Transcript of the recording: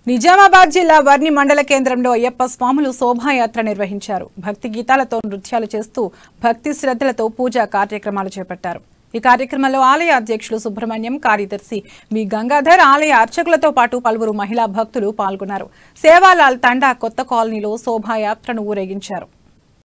నిజామాబాద్ జిల్లా వర్ని మండల కేంద్రంలో అయ్యప్ప స్వాములు శోభాయాత్ర నిర్వహించారు. భక్తి గీతాలతో నృత్యాలు చేస్తూ భక్తి శ్రద్ధలతో పూజా కార్యక్రమాలు చేపట్టారు. ఈ కార్యక్రమంలో ఆలయ అధ్యక్షులు సుబ్రహ్మణ్యం, కార్యదర్శి వి గంగాధర్, ఆలయ అర్చకులతో పాటు పలువురు మహిళా భక్తులు పాల్గొన్నారు. సేవాలాల్ తండా కొత్త కాలనీలో శోభాయాత్రను ఊరేగించారు.